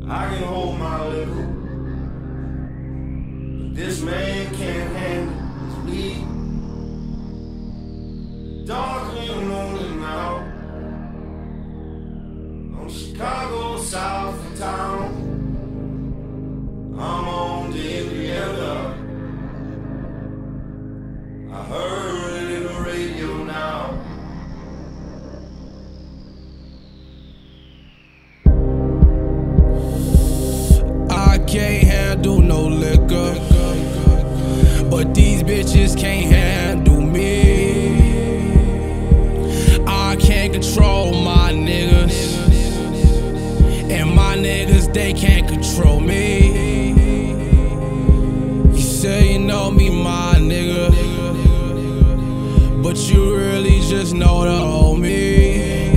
I can hold my liquor, but this man can't handle his weed. Dark little morning now, on Chicago south of town. I'm on the Indiana. I heard it in the radio now. I can't handle no liquor, but these bitches can't handle me. I can't control my niggas, and my niggas, they can't control me. You say you know me, my nigga, but you really just know the old me.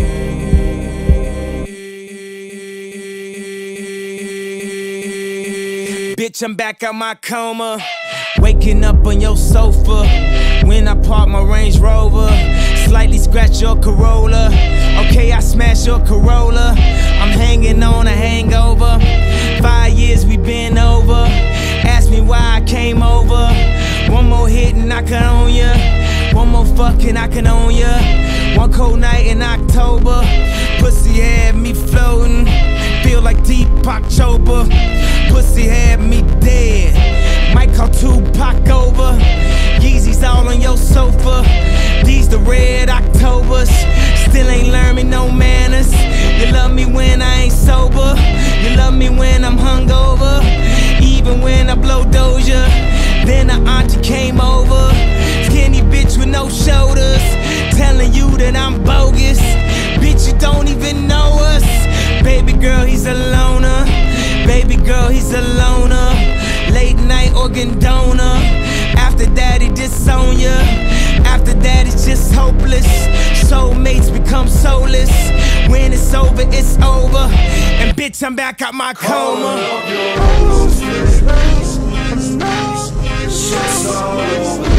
Bitch, I'm back out my coma, waking up on your sofa. When I park my Range Rover, slightly scratch your Corolla. Okay, I smash your Corolla. I'm hanging on a hangover. 5 years we been over. Ask me why I came over. One more hit and I can own ya. One more fucking I can own ya. One cold night in October, pussy had me floating. Feel like Deepak Chopra. Pussy had me dead. Might call Tupac over. Yeezys all on your sofa. These the red Octobers. Still ain't learned me no manners. You love me when I ain't sober. You love me when I'm hungover. Even when I blow Doja. Then the auntie came over. Skinny bitch with no shoulders, telling you that I'm bogus. Bitch, you don't even know us. Baby girl, he's a loner. Baby girl, he's a loner. Late night organ donor. After that, he disown ya. After that, it's just hopeless. Soulmates become soulless. When it's over, it's over. And bitch, I'm back out my coma. Shit's all over.